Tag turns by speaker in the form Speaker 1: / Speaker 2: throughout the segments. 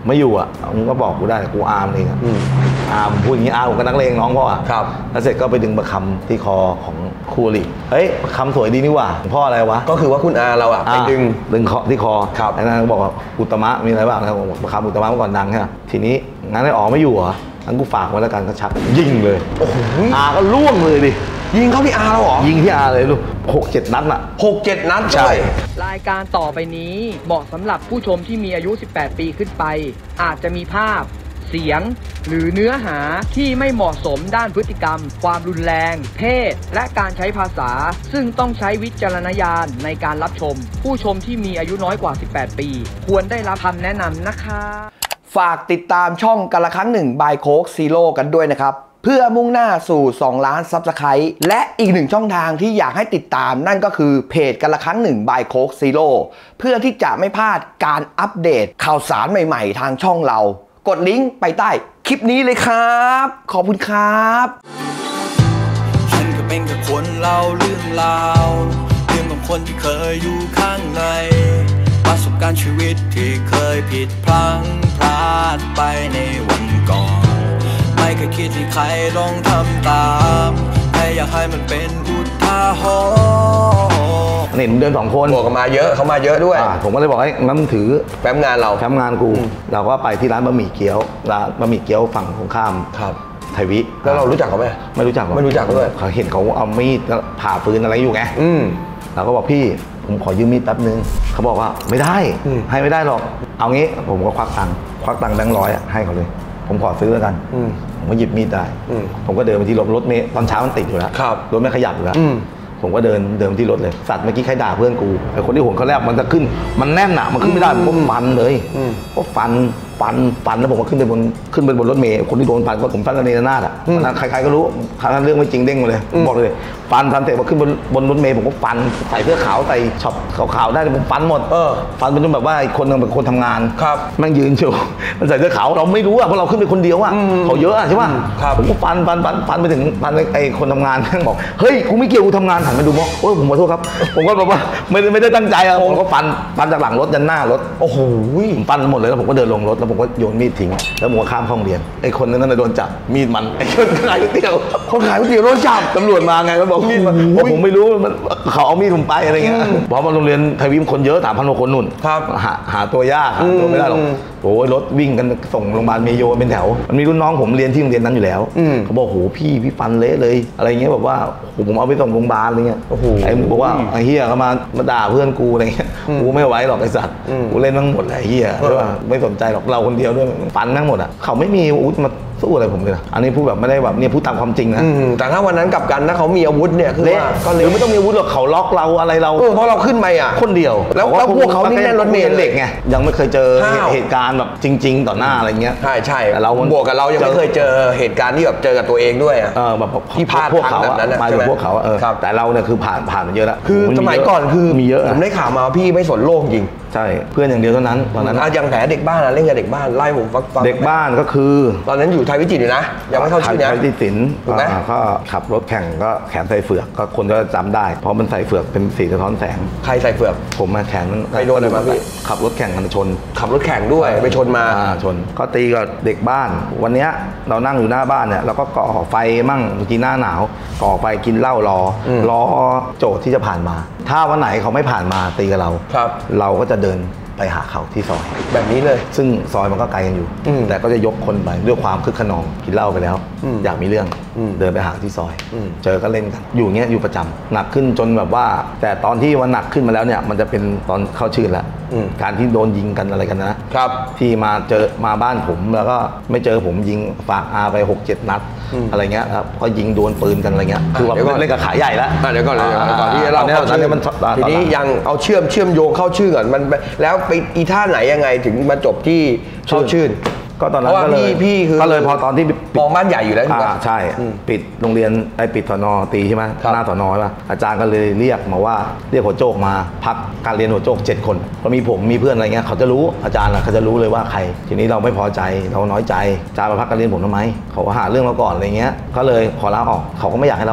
Speaker 1: ไม่อยู่อ่ะมึงก็บอกกูได้กูอาร์มเองอาร์มพูดอย่างนี้อาร์มผมก็นักเลงน้องพ่ออ่ะ
Speaker 2: ครับ
Speaker 1: แล้วเสร็จก็ไปดึงประคำที่คอของคู่อริเฮ้ยประคำสวยดีนี่หว่าพ่ออะไรวะ
Speaker 2: ก็คือว่าคุณอาเราอ่ะไปดึง
Speaker 1: คอที่คอไอ้นั่นบอกว่าอุตมะมีอะไรบ้างนะครับประคำอุตมะเมื่อก่อนดังใช่ไหมทีนี้งั้นไอ้อ๋อไม่อยู่เหรองั้นกูฝากไว้แล้วกันก็ชักยิงเลย
Speaker 2: โอ้โห
Speaker 1: อาก็ล่วงเลยดิ
Speaker 2: ยิงเข้าที่อาเราเหรอ
Speaker 1: ยิงที่อาเลยลูก6-7 นัดอ่ะ
Speaker 2: 6-7 นัด
Speaker 1: ใช่
Speaker 3: รายการต่อไปนี้เหมาะสำหรับผู้ชมที่มีอายุ18 ปีขึ้นไปอาจจะมีภาพเสียงหรือเนื้อหาที่ไม่เหมาะสมด้านพฤติกรรมความรุนแรงเพศและการใช้ภาษาซึ่งต้องใช้วิจารณญาณในการรับชมผู้ชมที่มีอายุน้อยกว่า18 ปีควรได้รับคำแนะนำนะคะ
Speaker 2: ฝากติดตามช่องกันละครั้งหนึ่งบายโค้กซีโร่กันด้วยนะครับเพื่อมุ่งหน้าสู่2 ล้านซับสไครต์และอีกหนึ่งช่องทางที่อยากให้ติดตามนั่นก็คือเพจกันละครั้งหนึ่งบายโค้กซีโร่เพื่อที่จะไม่พลาดการอัปเดตข่าวสารใหม่ๆทางช่องเรากดลิงก์ไปใต้คลิปนี้เลยครับขอบคุณครับ
Speaker 4: ฉันก็เป็นแค่คนเล่าเรื่องราวของคนที่เคยอยู่ข้างในประสบการณ์ชีวิตที่เคยผิดพลั้งพลาดไปในวันก่อนไม่เคยคิดที่ใครลองทำตามแค่อยากให้มันเป็นอุทาหรณ์
Speaker 1: นี่เดิน2 คน
Speaker 2: บวกกันมาเยอะเขามาเยอะด้วย
Speaker 1: ผมก็เลยบอกให้งั้นถือ
Speaker 2: แฟ้มงานเรา
Speaker 1: แฟ้มงานกูเราก็ไปที่ร้านบะหมี่เกี๊ยวร้านบะหมี่เกี๊ยวฝั่งตรงข้าม
Speaker 2: ครับ
Speaker 1: ไทยวิ
Speaker 2: แล้วเรารู้จักเขาไหม
Speaker 1: ไม่รู้จัก
Speaker 2: ด้วย
Speaker 1: เขาเห็นเขาเอามีดผ่าฟืนอะไรอยู่ไงเราก็บอกพี่ผมขอยืมมีดแป๊บนึงเขาบอกว่าไม่ได้ให้ไม่ได้หรอกเอางี้ผมก็ควักตังค์แบงค์100ให้เขาเลยผมขอซื้อแล้วกันผมก็หยิบมีดได้ผมก็เดินไปที่รถเมล์ตอนเช้ามันติดอยู่แล้วรถไม่ขยับอยู่แล้วผมก็เดินที่รถเลยสัตว์เมื่อกี้ใครด่าเพื่อนกูไอ้คนที่โหนเขาแรกมันจะขึ้นมันแน่นหนามันขึ้นไม่ได้ผมก็ฟันเลยก็ฟันแล้วผมก็ขึ้นไปบนรถเมล์คนที่โดนฟันก็ผมฟันกันในหน้าอ่ะใครๆก็รู้ครั้งนั้นเรื่องไม่จริงเด้งมาเลยบอกเลยฟันเสร็จมาขึ้นบนรถเมล์ผมก็ฟันใส่เสื้อขาวใส่ช็อปขาวๆได้ผมฟันหมดฟันเป็นจนแบบว่าคนนึงเป็นคนทำงานแม่งยืนอยู่มันใส่เสื้อขาวเราไม่รู้อ่ะเพราะเราขึ้นไปคนเดียวอ่ะเขาเยอะใช่ป่ะผมก็ฟันไปถึงไอ้คนทำงานแม่งบอกเฮ้ยกูไม่เกี่ยวกูทำงานหันมาดูบอกโอ้ยผมขอโทษครับผมก็แบบว่าไม่ได้ตั้งใจอ่ะผมก็ฟันจากหลังรถยันหน้ารถโอ้โหผมฟันหมดเลยแล้วผมก็เดินลงรถแล้วผมก็โยนมีดทิ้งแล้วผมก็ข้ามห้องเรียนไอ้คนนั้นโดนจับมีดมันไอ้คนขายก๋วยเตี๋ยวโดนจับตำรวจมาไงเขาบอกมีดมันผมไม่รู้เขาเอามีดผมไปอะไรเงี้ยเพราะมันโรงเรียนไทยวิมคนเยอะ3,000 กว่าคนนู่นหาตัวยากหาตัวไม่ได้หรอกโอ้ยรถวิ่งกันส่งโรงพยาบาลเมโยเป็นแถวมันมีรุ่นน้องผมเรียนที่โรงเรียนนั้นอยู่แล้วเขาบอกโหพี่ฟันเละเลยอะไรเงี้ยแบบว่าผมเอาไปส่งโรงพยาบาลอะไรเงี้ยไอ้บอกว่าไอ้เฮียเขามาด่าเพื่อนกูอะไรเงี้ยกูไม่ไหวหรอกไอ้สัตว์กูเล่นทั้งหมดเลยเฮียใช่ป่ะไม่สนใจหรอกเราคนเดียวด้วยฟันทั้งหมดอ่ะเขาไม่มีอาวุธมาสู้อะไรผมเลยนะอันนี้พูดแบบไม่ได้แบบเนี่ยพูดตามความจริงนะ
Speaker 2: แต่ถ้าวันนั้นกลับกันถ้าเขามีอาวุธเนี่ยคือว่า
Speaker 1: ก็เลยไม่ต้องมีอาวุธหรอกเขาล็อกเราอะไรเรา
Speaker 2: เพราะเราขึ้นไปอ่ะ
Speaker 1: คนเดียว
Speaker 2: แล้วพวกเขานี่แน่นรถเมล์
Speaker 1: เด็กไงยังไม่เคยเจอเหตุการณ์แบบจริงๆต่อหน้าอะไรเงี้ย
Speaker 2: ใช่แต่เราบวกกับเรายังไม่เคยเจอเหตุการณ์ที่แบบเจอกับตัวเองด้วย
Speaker 1: แบบ
Speaker 2: ที่พลาดพวกเขาแบบนั้น
Speaker 1: มาจากพวกเขาแต่เราเนี่ยคือผ่านมาเยอะแล้ว
Speaker 2: คือสมัยก่อนคือ
Speaker 1: มีเยอะ
Speaker 2: ผมได้ข่าวมาพี่ไม่สนโลกจริง
Speaker 1: ใช่เพื่อนอย่างเดียวเท่านั้นตอนนั้น
Speaker 2: อย่างแผลเด็กบ้านเล่นกับเด็กบ้านไล่ผมฟัง
Speaker 1: เด็กบ้านก็คือ
Speaker 2: ตอนนั้นอยู่ไทยวิจิตรอยู่นะยังไม่เข้าชื่อนะ
Speaker 1: ไทยวิจิตรก็ขับรถแข่งก็แขนใส่เฟือกก็คนก็จำได้เพราะมันใส่เฟือกเป็นสีสะท้อนแสง
Speaker 2: ใครใส่เฟือก
Speaker 1: ผมมาแขน
Speaker 2: ไปโดนอะไรมาพี่
Speaker 1: ขับรถแข่งกันชน
Speaker 2: ขับรถแข่งด้วยไปชนมา
Speaker 1: ชนก็ตีกับเด็กบ้านวันนี้เรานั่งอยู่หน้าบ้านเนี่ยเราก็ก่อไฟมั่งเมื่อกี้หน้าหนาวก่อไฟกินเหล้ารอโจทย์ที่จะผ่านมาถ้าวันไหนเขาไม่ผ่านมาตีกับเราก็จะเดินไปหาเขาที่ซอย
Speaker 2: แบบนี้เลย
Speaker 1: ซึ่งซอยมันก็ไกลกันอยู่แต่ก็จะยกคนไปด้วยความคึกขนองกินเหล้าไปแล้วอยากมีเรื่องเดินไปหาที่ซอยเจอก็เล่นกันอยู่เงี้ยอยู่ประจำหนักขึ้นจนแบบว่าแต่ตอนที่มันหนักขึ้นมาแล้วเนี่ยมันจะเป็นตอนเข้าชื่อแล้วการที่โดนยิงกันอะไรกันนะครับที่มาบ้านผมแล้วก็ไม่เจอผมยิงฝากอาไป6-7 นัดอะไรเงี้ยครับก็ยิงโดนปืนกันอะไรเงี้ยคือว่าเล่นกับขาใหญ่แล้ว
Speaker 2: เดี๋ยวก่อนที่เราทีนี้ยังเอาเชื่อมโยงเข้าชื่อก่อนมันแล้วไปอีท่าไหนยังไงถึงมาจบที่เข้าชื่อ
Speaker 1: ก็ตอนนั้นก็เลย
Speaker 2: พี่คือ
Speaker 1: ก็เลยพอตอนที่
Speaker 2: มองบ้านใหญ่อยู่แล้ว
Speaker 1: ใช่ปิดโรงเรียนปิดสน.ตีใช่ไหมหน้าสน.ใช่ป่ะอาจารย์ก็เลยเรียกมาว่าเรียกหัวโจกมาพักการเรียนหัวโจก7 คนก็มีผมมีเพื่อนอะไรเงี้ยเขาจะรู้อาจารย์เขาจะรู้เลยว่าใครทีนี้เราไม่พอใจเราน้อยใจอาจารย์มาพักการเรียนผมทำไมเขาหาเรื่องเราก่อนอะไรเงี้ยก็เลยขอลาออกเขาก็ไม่อยากให้เราออก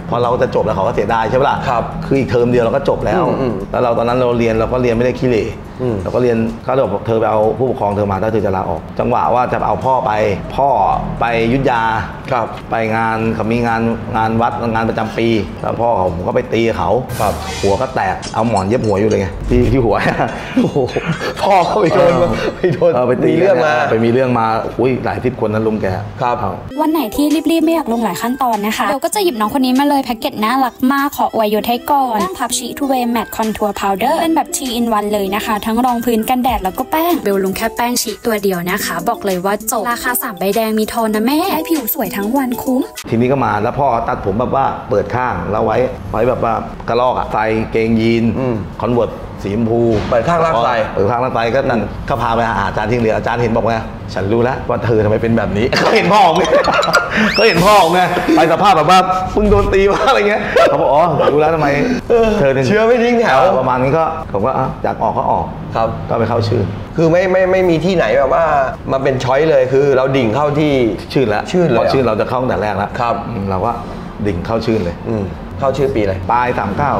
Speaker 1: พอเราจะจบแล้วเขาก็เสียดายใช่ปะล่ะคืออีกเทอมเดียวเราก็จบแล้วแล้วเราตอนนั้นเราก็เรียนไม่ได้ขี้เหร่เราก็เรียนก็เลยบอกเธอไปเอาผู้ปกครองเธอมาถ้าเธอจะลาออกจังหวะว่าจะเอาพ่อไปยุทธยาไปงานเขามีงานวัดงานประจำปีแล้วพ่อผมก็ไปตีเขาหัวก็แตกเอาหมอนเย็บหัวอยู่เลยไงที่หัว
Speaker 2: พ่อเขาไปโดน
Speaker 1: ไปตีเรื่องมามีเรื่องมาอุ้ยหลาย10 คนนั้นลุงแก
Speaker 5: วันไหนที่รีบๆไม่อยากลงหลายขั้นตอนนะคะเดี๋ยวก็จะหยิบน้องคนนี้มาเลยแพ็กเกจน่ารักมากขออวยยศให้ก่อนแป้งพับชีทูเวย์แมตต์คอนทัวร์พาวเดอร์เป็นแบบ 3-in-1 เลยนะคะทั้งรองพื้นกันแดดแล้วก็แป้งเบลลงแค่แป้งชีตัวเดียวนะคะบอกเลยว่าจบราคา3 ใบแดงมีโทนนะแม่ให้ผิวสวยทั้งวันคุ้ม
Speaker 1: ทีนี้ก็มาแล้วพ่อตัดผมแบบว่าเปิดข้างแล้วไว้แบบว่ากระลอกใส่เกงยีนคอนเวิร์ตสีชมพู
Speaker 2: เปิดข้างล่างใส่
Speaker 1: ข้างล่างใส่ก็นั่นก็พาไปหาอาจารย์ที่เรียนอาจารย์เห็นบอกว่าฉันรู้แล้วว่าเธอทำไมเป็นแบบนี้เขาเห็นพ่อไงไปสภาพแบบว่ามึงโดนตีมาอะไรเงี้ยเขาบอกอ๋อรู้แล้วทำไมเธอ
Speaker 2: เชื่อไม่ทิ้งแถว
Speaker 1: ประมาณนี้ก็ผมก็อยากออกก็ออกก็ไปเข้าชื่อ
Speaker 2: คือไม่มีที่ไหนแบบว่ามาเป็นช้อยเลยคือเราดิ่งเข้าที่
Speaker 1: ชื่อแล้วเพราะชื่อเราจะเข้าตั้งแต่แรกแล้วเราก็ดิ่งเข้าชื่อเลย
Speaker 2: เข้าชื่อปีอะไร
Speaker 1: ปลาย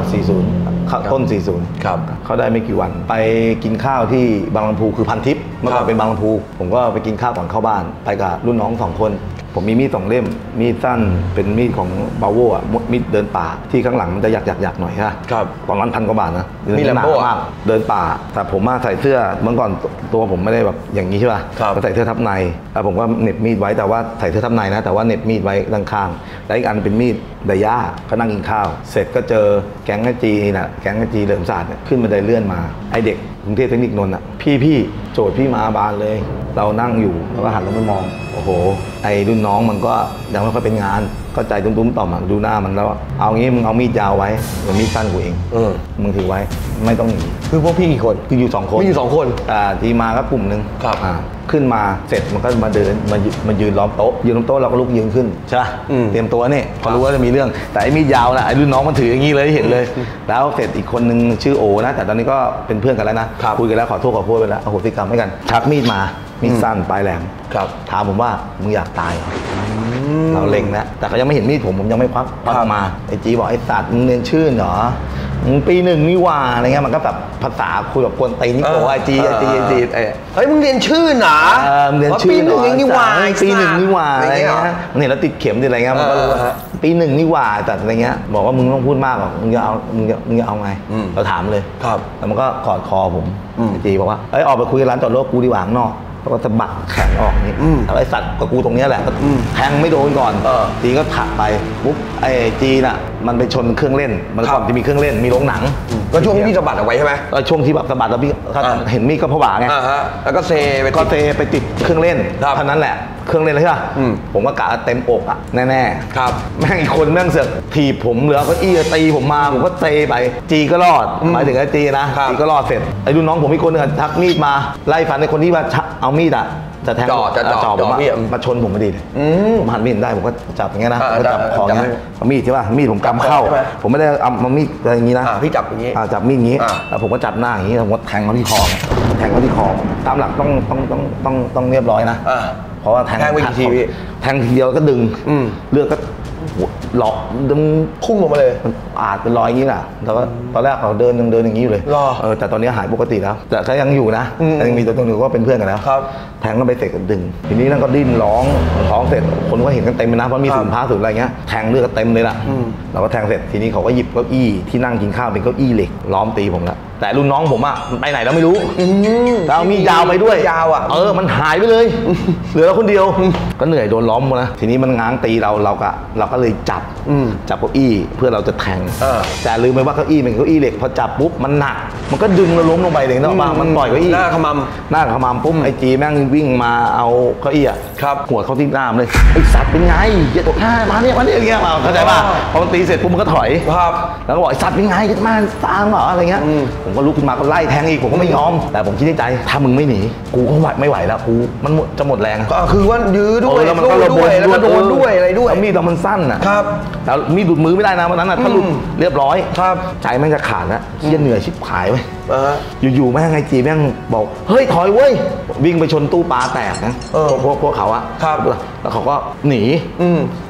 Speaker 1: 3940ต้น40
Speaker 2: ครับ
Speaker 1: เขาได้ไม่กี่วันไปกินข้าวที่บางลำพูคือพันทิพย์เมื่อก่อนเป็นบางลำพูผมก็ไปกินข้าวก่อนเข้าบ้านไปกับรุ่นน้อง2 คนผมมีมีด2 เล่มมีดสั้นเป็นมีดของบาโว่มีดเดินป่าที่ข้างหลังมันจะหยักหน่อยครับตอนนั้น1,000 กว่าบาทนะ
Speaker 2: มีแลมโบ้มาก
Speaker 1: เดินป่าแต่ผมมาใส่เสื้อเมื่อก่อนตัวผมไม่ได้แบบอย่างนี้ใช่ป่ะก็ใส่เสื้อทับในแล้วผมก็เหน็บมีดไว้แต่ว่าใส่เสื้อทับในนะแต่ว่าเหน็บมีดไว้ด้านข้างและอีกอันเป็นมีดไดย่าก็นั่งกินข้าวเสร็จก็เจอแก๊งจีน่ะแก๊งจีเหลิมศาสตร์ขึ้นบันไดเลื่อนมาไอเด็กกรุงเทพเทคนิคนนท์อ่ะพี่โจทย์พี่มาบานเลยเรานั่งอยู่แล้วก็หันลงไปมองโอ้โหไอรุ่นน้องมันก็ยังไม่ค่อยเป็นงานก็ใจตุ้มๆต่อมดูหน้ามันแล้วเอางี้มึงเอามีดยาวไว้เดี๋ยวมีดสั้นกูเองมึงถือไว้ไม่ต้องหนี
Speaker 2: คือพวกพี่กี่คน
Speaker 1: คืออยู่2 คน
Speaker 2: มีอยู่2 คน
Speaker 1: ทีมาก็กลุ่มนึงขึ้นมาเสร็จมันก็มาเดินมายืนล้อมโต๊ะเราก็ลุกยืนขึ้นใช่เตรียมตัวนี่พอรู้ว่าจะมีเรื่องแต่ไอ้มีดยาวนะไอ้รุ่นน้องมันถืออย่างนี้เลยเห็นเลยแล้วเสร็จอีกคนนึงชื่อโอนะแต่ตอนนี้ก็เป็นเพื่อนกันแล้วนะคุยกันแล้วขอโทษไปแล้วอโหสิกรรมให้กันชักมีดมามีดสั้นปลายแหลมถามผมว่ามึงอยากตายเหรอเราเล็งนะแต่เขายังไม่เห็นมีดผมยังไม่ควักมาไอ้จีบอกไอ้สัตว์มึงเรียนชื่อเหรอมึงปี 1นี่ว่าอะไรเงี้ยมันก็แบบภาษาคุยแบบกวนตีนี่โกไอจี
Speaker 2: เฮ้ยมึงเรียนชื่อหนา
Speaker 1: เรียนชื่อ
Speaker 2: ปี 1นี่ว่า
Speaker 1: ปี 1นี่ว่าอะไรเงี้ยมันเห็นแล้วติดเข็มติดอะไรเงี้ยมันก็รู้ปี 1นี่ว่าแต่อะไรเงี้ยบอกว่ามึงต้องพูดมากหรอกมึงจะเอาไงเราถามเลยแล้วมันก็กอดคอผมไอจีบอกว่าเอ้ยออกไปคุยร้านจอดรถกูดีกว่าข้างนอกก็สะบัดแขนออกนี่ไอ้สัตว์กับกูตรงนี้แหละแทงไม่โดนก่อนจีก็ถักไปปุ๊บไอ้จีน่ะมันไปชนเครื่องเล่นมันก่อนจะมีเครื่องเล่นมีโรงหนัง
Speaker 2: ก็ช่วงที่พี่สะบัดเอาไว้ใช่ไหม
Speaker 1: ช่วงที่แบบสะบัดแล้วพี่เห็นมีดก็ผวาไง
Speaker 2: แล้วก็เซ
Speaker 1: ไปติดเครื่องเล่นเท่านั้นแหละเครื่องเล่นเลยใช่ป่ะผมก็กะเต็มอกอ่ะแน่ๆ
Speaker 2: ครับ
Speaker 1: แม่งอีกคนแม่งเสือกถีบผมเหลือก็อี้ตีผมมาผมก็เตะไปจีก็รอดหมายถึงไอ้จีนะจีก็รอดเสร็จไอ้รุ่นน้องผมอีกคนนึงชักมีดมาไล่ฟันในคนที่ว่าเอามีดอ่ะจะแทงจ่อผมมาชนผมพอดีเลยผมหันมีดได้ผมก็จับอย่างเงี้ยนะก็จับคออย่างเงี้ยมีดใช่ป่ะมีดผมกำเข้าผมไม่ได้เอามีดอะไรอย่างงี้นะ
Speaker 2: พี่จับอย่างงี้
Speaker 1: จับมีดอย่างงี้แล้วผมก็จับหน้าอย่างงี้ผมก็แทงเขาที่คอตามหลักต้องเรียบร้อยนะเพราะว่าแทง
Speaker 2: ไปกี่ที
Speaker 1: แทงทีเดียวก็ดึงเลือดก็หลอกดึง
Speaker 2: พุ่งลงมาเลย
Speaker 1: อาจเป็นรอยอย่างนี้แหละแล้วก็ตอนแรกเขาเดินอย่างนี้อยู่เลยแต่ตอนนี้หายปกติแล้วแต่ถ้ายังอยู่นะยังมีตัวหนึ่งก็เป็นเพื่อนกันแล้วแทงกันไปเสร็จก็ดึงทีนี้นั่นก็ดิ้นร้องเสร็จคนก็เห็นกันเต็มเลยนะเพราะมีถุงผ้าถุงอะไรเงี้ยแทงเลือดก็เต็มเลยล่ะเราก็แทงเสร็จทีนี้เขาก็หยิบเก้าอี้ที่นั่งกินข้าวเป็นเก้าอี้เหล็กล้อมตีผมแล้วแต่รุ่นน้องผมอะไปไหนแล้วไม่รู้แล้วมียาวไปด้วย
Speaker 2: ยาวอะ
Speaker 1: มันหายไปเลยเหลือเราคนเดียวก็เหนื่อยโดนล้อมหมดนะทีนี้มันง้างตีเราก็เลยจับเก้าอี้เพื่อเราจะแทงแต่ลืมไปว่าเก้าอี้เป็นเก้าอี้เหล็กพอจับปุ๊บมันหนักมันก็ดึงเราล้มลงไปเลยนะว่ามันปล่อยเก้าอี้
Speaker 2: หน้าขม
Speaker 1: ำปุ๊บไอจีแม่งวิ่งมาเอาเก้าอี้อะหัวเข้าที่หน้าเลยไอสัตว์เป็นไงอย่าตกหน้ามาเนี่ยอย่างเงี้ยเข้าใจป่ะพอมันตีเสร็จปุ๊บมันก็ถอยแล้วก็บอกไอสัตว์เป็นไงมาตามเหรออะไรเงี้ยผมก็ลุกขึ้นมาก็ไล่แทงอีกผมก็ไม่ยอมแต่ผมคิดในใจถ้ามึงไม่หนีกูก็ไม่ไหวแล้วกูมันจะหมดแรง
Speaker 2: ก็คือว่ายื้อด้วย
Speaker 1: แล้วมันก็ระเบิด
Speaker 2: แล้วก็โดนด้วยอะไรด้วย
Speaker 1: มีดเรามันสั้นอ่ะครับแล้วมีดหลุดมือไม่ได้นะวันนั้นถ้าหลุดเรียบร้อยใจแม่งจะขาดแล้วเหนื่อยชิบหายไว้อยู่ๆแม่งไงจีแม่งบอกเฮ้ยถอยเว้ยวิ่งไปชนตู้ปลาแตกนะพวกเขาอะแล้วเขาก็หนี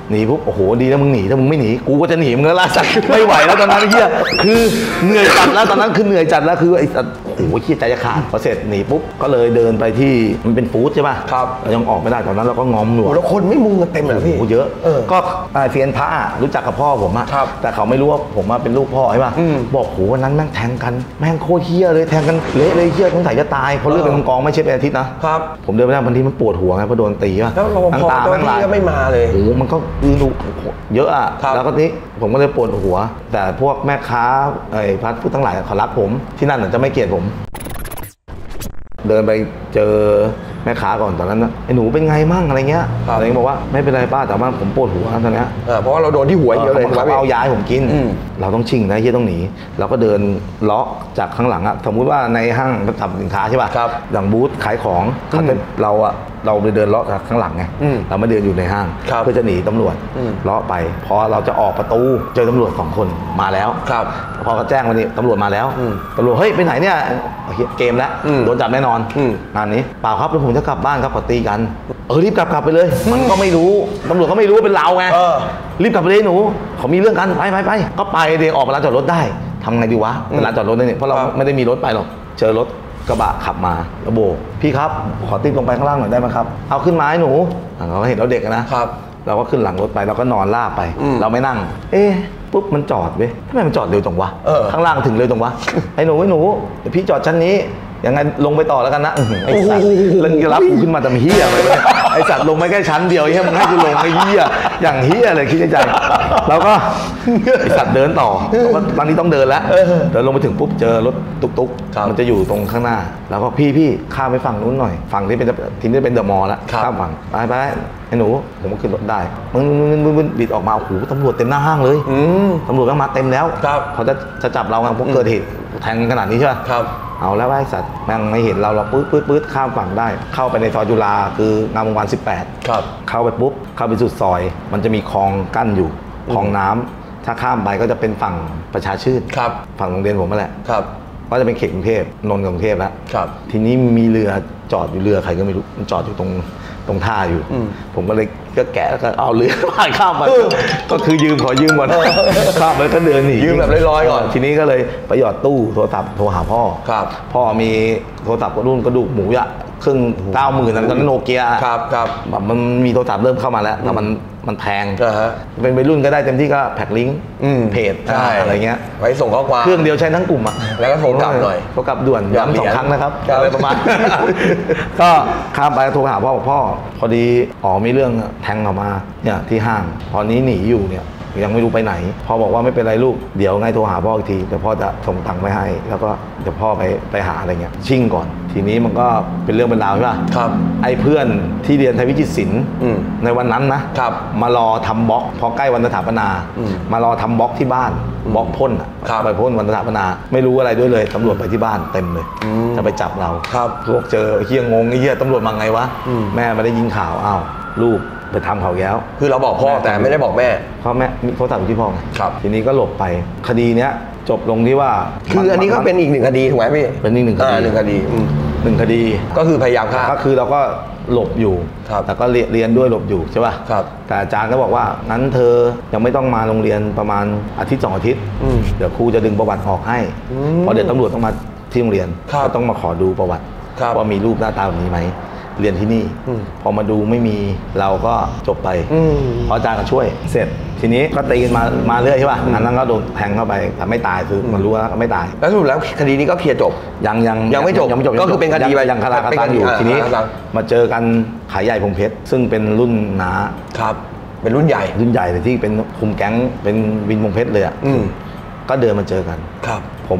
Speaker 1: หนีปุ๊บโอ้โหดีนะมึงหนีถ้ามึงไม่หนีกูก็จะหนีมึงแล้วล่ะสัตว์ไม่ไหวแล้วตอนนั้นเฮียคือเหนื่อยจัดแล้วตอนนั้นคือเหนื่อยจัดแล้วคือไอ้สัตว์โอ้โหขี้ใจจะขาดพอเสร็จหนีปุ๊บก็เลยเดินไปที่มันเป็นฟู้ดใช่ป่ะ
Speaker 2: ครับ
Speaker 1: เรายังออกไม่ได้ตอนนั้นเราก็งอมหนวด
Speaker 2: แล้วคนไม่มุงกันเต็มเลยพี่
Speaker 1: โอ้โหเยอะก็เซียนพระรู้จักกับพ่อผมอะแต่เขาไม่รู้ว่าผมเป็นลูกพ่อใช่ป่ะบอกโหวันนั้นแม่งแทงกันแม่งโคตรเฮี้ยเลยแทงกันเละเลยเฮี้ยสงสัยจะตายเพราะเลือดเป็นกองไม่ใช่เป็นอาทิตย์นะครับผมเดินไปได้บางทีมันปวดหัวไงเพราะโดนตีป่ะ
Speaker 2: แล้วรปภเจ้าหน้าที่ก็ไม่มาเลย
Speaker 1: โอ้โหมันก็ดูเยอะอะแล้วก็นี้ผมก็เลยปวดหัวแต่พวกแม่ค้าพระผู้ทั้งหลายเขารักผมที่นั่นจะไม่เกลียดผมเดินไปเจอแม่ค้าก่อนตอนนั้นนะไอ้หนูเป็นไงมั่งอะไรเงี้ยอะไรเงี้ยบอกว่าไม่เป็นไรป้าแต่ว่าผมปวดหัวตอนนี้
Speaker 2: เพราะว่าเราโดนที่หัวเยอะเลย
Speaker 1: เขาเอายาให้ผมกินเราต้องชิ่งนะเฮียต้องหนีเราก็เดินเลาะจากข้างหลังอะสมมุติว่าในห้างทำสินค้าใช่ป่ะอย่างบูธขายของเราไปเดินเลาะจากข้างหลังไงเราไม่เดินอยู่ในห้างเพื่อจะหนีตำรวจเลาะไปพอเราจะออกประตูเจอตำรวจ2 คนมาแล้วพอเขาแจ้งมานี่ตำรวจมาแล้วตำรวจเฮ้ยไปไหนเนี่ยเกมแล้วโดนจับแน่นอนงานนี้เปล่าครับแล้วผมจะกลับบ้านครับขอตีกันรีบกลับไปเลยมันก็ไม่รู้ตำรวจก็ไม่รู้ว่าเป็นเราไงรีบกลับไปเลยหนูเขามีเรื่องกันไปก็ไปเดี๋ยวออกมาร้านจอดรถได้ทำไงดีวะร้านจอดรถเนี่ยเพราะเราไม่ได้มีรถไปหรอกเจอรถกระบะขับมาระโบพี่ครับขอติดลงไปข้างล่างหน่อยได้ไหมครับเอาขึ้นมาให้หนูเราเห็นเราเด็กนะครับเราก็ขึ้นหลังรถไปเราก็นอนลาบไปเราไม่นั่งปุ๊บมันจอดเว้ยทำไมมันจอดเร็วจังวะข้างล่างถึงเร็วจังวะไอ้หนูเดี๋ยวพี่จอดชั้นนี้ยังไงลงไปต่อแล้วกันนะไอ้สัตว์แล้วจะรับกูขึ้นมาทำเฮียไปเลยไอ้สัตว์ลงไม่แค่ชั้นเดียวเฮียมึงให้กูลงไอ้เฮียอย่างเฮียเลยคิดในใจแล้วก็ไอ้สัตว์เดินต่อตอนนี้ต้องเดินแล้วเดินลงไปถึงปุ๊บเจอรถตุ๊กมันจะอยู่ตรงข้างหน้าแล้วก็พี่ข้ามไปฝั่งนู้นหน่อยฝั่งที่เป็นทีนี้เป็นเดอะมอลล์แล้วข้ามฝั่งไปไอ้หนูผมก็ขึ้นรถได้มึงบิดออกมาโอ้โหตำรวจเต็มหน้าห้างเลยตำรวจก็มาเต็มแล้วเขาจะจับเราไงพวกเกิดเหตุแทงขนาดนี้ใช่ไหมเอาแล้วไอ้สัตว์แม่งไม่เห็นเราปื๊ดข้ามฝั่งได้เข้าไปในซอยจุฬาคืองามวงศ์วาน18เข้าไปปุ๊บเข้าไปสุดซอยมันจะมีคลองกั้นอยู่คลองน้ำถ้าข้ามไปก็จะเป็นฝั่งประชาชื่นฝั่งโรงเรียนผมนั่นแหละก็จะเป็นเขตกรุงเทพนนท์กรุงเทพแล้วทีนี้มีเรือจอดอยู่เรือใครก็ไม่รู้มันจอดอยู่ตรงท่าอยู่ผมก็เลยก็แกะแล้วก็เอาเรือผ่านข้ามไปก็คือขอยืมก่อนข้ามไปก็เดินหนี
Speaker 2: ยืมแบบลอยๆก่อน
Speaker 1: ทีนี้ก็เลยไปหยอดตู้โทรศัพท์โทรหาพ่อพ่อมีโทรศัพท์รุ่นกระดูกหมูอะครึ่ง90,000นั้นตอนนั้นโนเกียแบบมันมีโทรศัพท์เริ่มเข้ามาแล้วแต่มันแพงเป็นวัยรุ่นก็ได้เต็มที่ก็แพ็คลิงก์เพจอะไรเงี้ย
Speaker 2: ไว้ส่งข้อความ
Speaker 1: เครื่องเดียวใช้ทั้งกลุ่มอะ
Speaker 2: แล้วก็โทรกลับหน่อย
Speaker 1: โทรกลับด่วนย้ำ2 ครั้งนะครับอะไรประมาณก็ข้ามไปโทรหาพ่อบอกพ่อพอดีมีเรื่องแทงออกมาเนี่ยที่ห้างตอนนี้หนีอยู่เนี่ยยังไม่รู้ไปไหนพ่อบอกว่าไม่เป็นไรลูกเดี๋ยวไงโทรหาพ่ออีกทีเดี๋ยวพ่อจะส่งตังค์ไปให้แล้วก็เดี๋ยวพ่อไปหาอะไรเงี้ยชิ่งก่อนทีนี้มันก็เป็นเรื่องเป็นราวใช่ป่ะไอ้เพื่อนที่เรียนไทยวิจิตรศิลป์ในวันนั้นนะมารอทำบล็อกพอใกล้วันสถาปนามารอทำบล็อกที่บ้านบล็อกพ่นไปพ่นวันสถาปนาไม่รู้อะไรด้วยเลยตำรวจไปที่บ้านเต็มเลยจะไปจับเราพวกเจอเฮียงงไอ้เฮียตำรวจมาไงวะแม่ไม่ได้ยินข่าวอ้าวลูกไปทำเขาแล้ว
Speaker 2: คือเราบอกพ่อแต่ไม่ได้บอกแม่
Speaker 1: พ่อแม่มีโทรศัพท์ที่พ่อทีนี้ก็หลบไปคดีเนี้ยจบลงที่ว่า
Speaker 2: คืออันนี้ก็เป็นอีก1 คดีถูกไหมพี่
Speaker 1: เป็นอีก1 คดี1 คดี
Speaker 2: ก็คือพยายามฆ่า
Speaker 1: ก็คือเราก็หลบอยู่แต่ก็เรียนด้วยหลบอยู่ใช่ป่ะแต่อาจารย์ก็บอกว่างั้นเธอยังไม่ต้องมาโรงเรียนประมาณอาทิตย์2 อาทิตย์เดี๋ยวครูจะดึงประวัติออกให้เพราะเดี๋ยวตำรวจต้องมาที่โรงเรียนก็ต้องมาขอดูประวัติว่ามีรูปหน้าตาแบบนี้ไหมเรียนที่นี่พอมาดูไม่มีเราก็จบไปเพราะอาจารย์ก็ช่วยเสร็จทีนี้ก็ตีกันมาเรื่อยใช่ป่ะอันนั้นก็โดนแทงเข้าไปแต่ไม่ตายคือมันรู้ว่าไม่ตาย
Speaker 2: แล้วสรุปแล้วคดีนี้ก็เคลียร์จบยังไม่จบก็คือเป็นคดีไป
Speaker 1: ยังคาราคาซังอยู่ทีนี้มาเจอกันขายใหญ่พงเพชรซึ่งเป็นรุ่นน้า
Speaker 2: เป็นรุ่นใหญ่
Speaker 1: เลยที่เป็นคุมแก๊งเป็นวินพงเพชรเลยอ่ะก็เดินมาเจอกันผม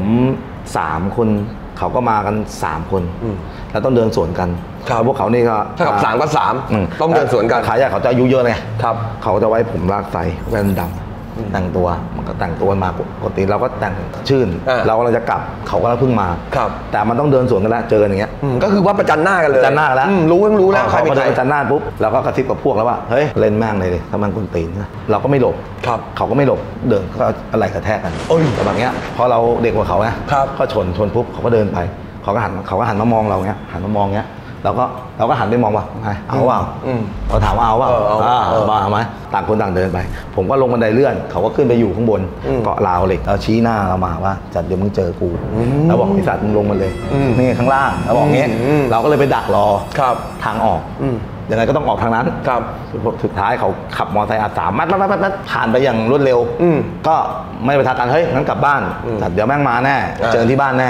Speaker 1: 3 คนเขาก็มากัน3 คนแล้วต้องเดินสวนกันพวกเขานี่ก็
Speaker 2: ถ้ากับ3 ก็ 3ต้องเดินสวนกัน
Speaker 1: ขายใหญ่เขาจะอายุเยอะไงเขาจะไว้ผมลากใสแว่นดำแต่งตัวมันก็แต่งตัวมาปกติเราก็แต่งชื่นเรากำลังจะกลับเขาก็เพิ่งมาแต่มันต้องเดินสวนกันแล้วเจออย่างเงี้ย
Speaker 2: ก็คือว่าประจันหน้ากันเลย
Speaker 1: ประจันหน้าแล้ว
Speaker 2: รู้แล้วใครเป็นใคร
Speaker 1: ประจันหน้าปุ๊บเราก็กระซิบกับพวกแล้วว่าเฮ้ยเล่นแม่งเลยถ้ามันกุนตีนนะเราก็ไม่หลบเขาก็ไม่หลบเดินก็อะไรกระแทกกันแต่แบบเนี้ยพอเราเด็กกว่าเขาไงก็ชนปุ๊บเขาก็เดินไปเขาก็หันมามองเราเงี้ยหันมามองเงี้ยเราก็หันไปมองว่าเอาเปล่าเราถามว่าเอาเปล่าเอาไหมต่างคนต่างเดินไปผมก็ลงบันไดเลื่อนเขาก็ขึ้นไปอยู่ข้างบนเกาะราวเหล็กแล้วชี้หน้าเรามาว่าจัดเดี๋ยวมึงเจอกูแล้วบอกไอ้สัตว์มึงลงมาเลยนี่ข้างล่างแล้วบอกงี้เราก็เลยไปดักรอทางออกยังไงก็ต้องออกทางนั้นสุดท้ายเขาขับมอเตอร์ไซค์อาสามัดผ่านไปอย่างรวดเร็วก็ไม่ไปทักกันเฮ้ยงั้นกลับบ้านจัดเดี๋ยวแม่งมาแน่เจอที่บ้านแน่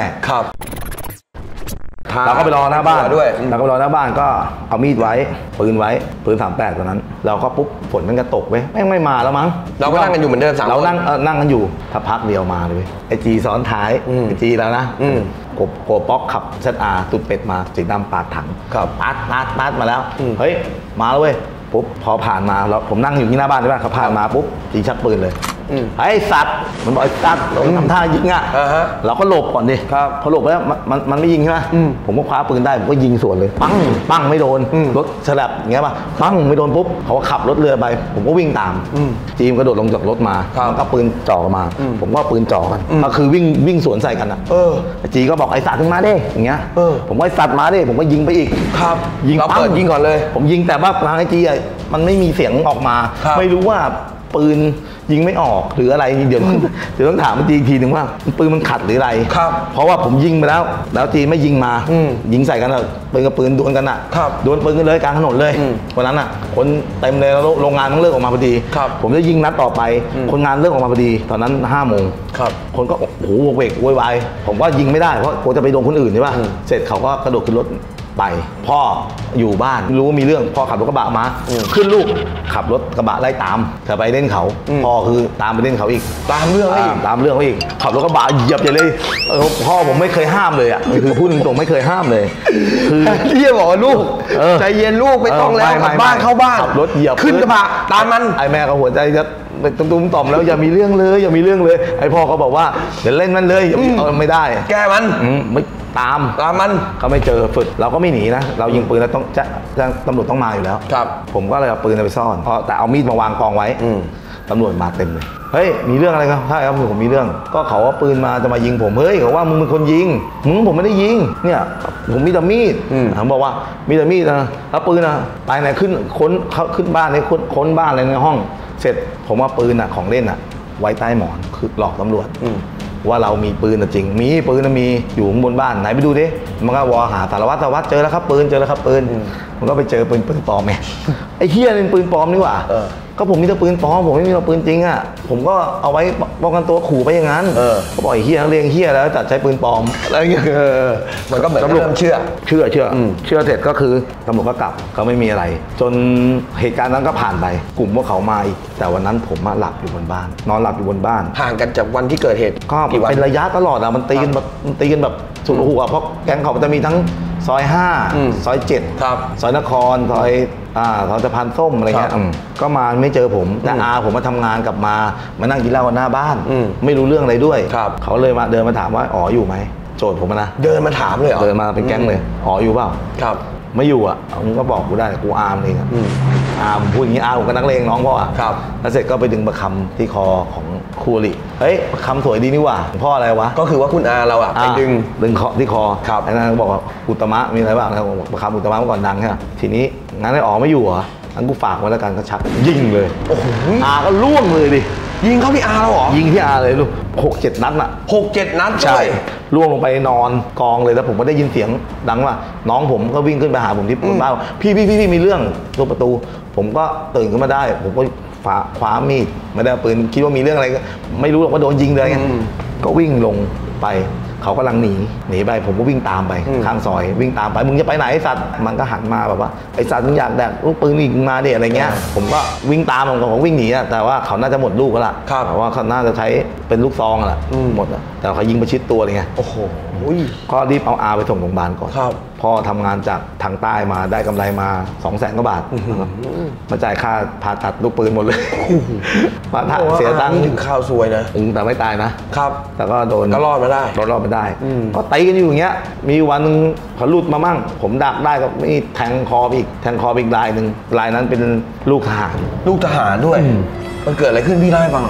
Speaker 1: เราก็ไปรอหน้าบ้านด้วยเราก็รอหน้าบ้านก็เอามีดไว้ปืน38ตอนนั้นเราก็ปุ๊บฝนมันก็ตกไปไม่มาแล้วมั้ง
Speaker 2: เราก็นั่งกันอยู่เหมือนเดิม
Speaker 1: เรานั่งกันอยู่ถ้าพักเดียวมาเลยไอจีซ้อนท้ายไอจีแล้วนะโกป๊อกขับเซตอาตุดเป็ดมาสีดำปาดถังปัดมาแล้วเฮ้ยมาแล้วเว้ยปุ๊บพอผ่านมาแล้วผมนั่งอยู่ที่หน้าบ้านใช่ไหมเขาผ่านมาปุ๊บจีชักปืนเลยไอ้สัตว์มันบอกไอ้สัตว์ทำท่ายิงอ่ะเราก็หลบก่อนดิพอหลบแล้วมันไม่ยิงใช่ไหมผมก็คว้าปืนได้ผมก็ยิงสวนเลยปั้งไม่โดนรถฉลับอย่างเงี้ยป่ะปั้งไม่โดนปุ๊บเขาขับรถเรือไปผมก็วิ่งตามจีมก็โดดลงจากรถมาแล้วก็ปืนจ่อมาผมก็ปืนจ่อกันก็คือวิ่งสวนใส่กันอ่ะจีก็บอกไอ้สัตว์ขึ้นมาดิอย่างเงี้ยผมก็ไอ้สัตว์มาดิผมก็ยิงไปอีกยิงปั้งยิงก่อนเลยผมยิงแต่ว่าทางไอ้จีมันไม่มีเสียงออกมาไม่รู้ว่าปืนยิงไม่ออกหรืออะไรเดี๋ยวต้องถามจีอีกทีหนึ่งว่าปืนมันขัดหรืออะไรเพราะว่าผมยิงไปแล้วจีไม่ยิงมายิงใส่กันปืนกับปืนดวลกันอ่ะดวลปืนกันเลยกลางถนนเลยวันนั้นอ่ะคนเต็มเลยโรงงานต้องเลิกออกมาพอดีผมจะยิงนัดต่อไปคนงานเลิกออกมาพอดีตอนนั้น5 โมงคนก็โอ้โหเวกโวยวายผมก็ยิงไม่ได้เพราะกลัวจะไปโดนคนอื่นใช่ป่ะเสร็จเขาก็กระโดดขึ้นรถไปพ่ออยู่บ้านรู้ว่ามีเรื่องพ่อขับรถกระบะมาขึ้นลูกขับรถกระบะไล่ตามเธอไปเล่นเขาพ่อคือตามไปเล่นเขาอีกตามเรื่องเขาอีกขับรถกระบะเหยียบใหญ่เลยพ่อผมไม่เคยห้ามเลยอ่ะคือพูดตรงๆไม่เคยห้ามเลยคือ
Speaker 2: ที่จะบอกลูกใจเย็นลูกไม่ต้องแล้วกลับบ้านเข้าบ้าน
Speaker 1: ขับรถเหยียบ
Speaker 2: ขึ้นกระบะตามมัน
Speaker 1: ไอแม่ก็หัวใจจะตุ้มต่อมแล้วอย่ามีเรื่องเลยไอพ่อก็บอกว่าเดี๋ยวเล่นมันเลยไม่ได้
Speaker 2: แกมัน
Speaker 1: ไม่ตาม
Speaker 2: มัน
Speaker 1: เขาไม่เจอฝึกเราก็ไม่หนีนะเรายิงปืนแล้วต้องจะตำรวจต้องมาอยู่แล้วผมก็เลยเอาปืนไปซ่อนแต่เอามีดมาวางกองไว้ตำรวจมาเต็มเลยเฮ้ยมีเรื่องอะไรครับใช่ครับผมมีเรื่องก็เขาว่าปืนมาจะมายิงผมเฮ้ยเขาว่ามึงเป็นคนยิงผมไม่ได้ยิงเนี่ยผมมีแต่มีดผมบอกว่ามีแต่มีดนะแล้วปืนนะไปไหนขึ้นบ้านในค้นบ้านอะไรในห้องเสร็จผมว่าปืนของเล่นไว้ใต้หมอนคือหลอกตำรวจว่าเรามีปืนจริงมีปืนมีอยู่ข้างบนบ้านไหนไปดูดิมันก็วอหาสารวัตรเจอแล้วครับปืนมันก็ไปเจอปืนปลอมไงไอ้เหี้ยเป็นปืนปลอมนี่หว่าก็ผมมีแต่ปืนปลอมผมไม่มีปืนจริงอ่ะผมก็เอาไว้ป้องกันตัวขู่ไปอย่างนั้นเขาบอกไอ้เหี้ยนักเรียนเหี้ยแล้วจัดใช้ปืนปลอมอะไรเงี้ย
Speaker 2: มันก็เหมือนตำรวจเชื่อ
Speaker 1: เสร็จก็คือตำรวจก็กลับเขาไม่มีอะไรจนเหตุการณ์นั้นก็ผ่านไปกลุ่มพวกเขามาอีกแต่วันนั้นผมหลับอยู่บนบ้านนอนหลับอยู่บนบ้าน
Speaker 2: ห่างกันจากวันที่เกิดเหตุ
Speaker 1: ก็เป็นระยะตลอดมันตีกันแบบสุดหัวเพราะแก๊งเขาจะมีทั้งซอย5ซอย7ซอยนครซอยสะพานส้มอะไรเงี้ยก็มาไม่เจอผมแต่ผมมาทำงานกลับมานั่งกินเหล้ากันหน้าบ้านไม่รู้เรื่องอะไรด้วยเขาเลยมาเดินมาถามว่าอ๋ออยู่ไหมโจทย์ผมนะ
Speaker 2: เดินมาถามเลยเหรอ
Speaker 1: เดินมาเป็นแก๊งเลยอ๋ออยู่เปล่าไม่อยู่มึงก็บอกกูได้กูอาร์มเองผมพูดอย่างนี้ผมก็นักเลงน้องพ่อแล้วเสร็จก็ไปดึงประคำที่คอของครูริเฮ้ยประคำสวยดีนี่หว่าพ่ออะไรวะ
Speaker 2: ก็คือว่าคุณอาเราไปดึง
Speaker 1: คอที่คอแล้วนั่นบอกว่าอุตมะมีอะไรบ้างนะประคำอุตมะเมื่อก่อนดังใช่ไหมทีนี้งั้นไอ้อ๋อไม่อยู่เหรองั้นกูฝากไว้แล้วกันก็ชักยิงเลย
Speaker 2: โอ้โห
Speaker 1: ก็ล่วงเลยดิ
Speaker 2: ยิงเข้าที่อาเราเหรอ
Speaker 1: ยิงที่อาเลยลูก6-7 นัด
Speaker 2: 6-7 นัด
Speaker 1: ใช่ล่วงลงไปนอนกองเลยแล้วผมก็ได้ยินเสียงดังว่าน้องผมก็วิ่งขึ้นไปหาผมที่บ้านพี่มีเรื่องตัวประตูผมก็ตื่นขึ้นมาได้ผมก็คว้ามีดไม่ได้ปืนคิดว่ามีเรื่องอะไรไม่รู้หรอกว่าโดนยิงเลยไงก็วิ่งลงไปเขากำลังหนีไปผมก็วิ่งตามไปข้างซอยวิ่งตามไปมึงจะไปไหนไอ้สัตว์มันก็หันมาแบบว่าไอ้สัตว์มึงอยากแดกลูกปืนอีกมาดิอะไรเงี้ยผมก็วิ่งตามผมวิ่งหนีแต่ว่าเขาน่าจะหมดลูกแล้วล่ะเพราะว่าเขาน่าจะใช้เป็นลูกซองแหละหมดแต่เขายิงประชิดตัวเลยไง
Speaker 2: โอ้โห
Speaker 1: ก็รีบเอาอาไปส่งโรงพยาบาลก่อนพ่อทำงานจากทางใต้มาได้กำไรมา200,000 กว่าบาทมาจ่ายค่าผ่าตัดลูกปืนหมดเลยผ่าตัดเสียตังค์
Speaker 2: ถึงข้าวซวยนะ
Speaker 1: แต่ไม่ตายนะครับแต่ก็โดน
Speaker 2: ก็รอดมาได้
Speaker 1: ก็ตีกันอยู่อย่างเงี้ยมีวันนึงเขาหลุดมามั่งผมดักได้ก็มีแทงคออีกรายนึงรายนั้นเป็นลูกทหาร
Speaker 2: ด้วยมันเกิดอะไรขึ้นพี่เล่าให้ฟัง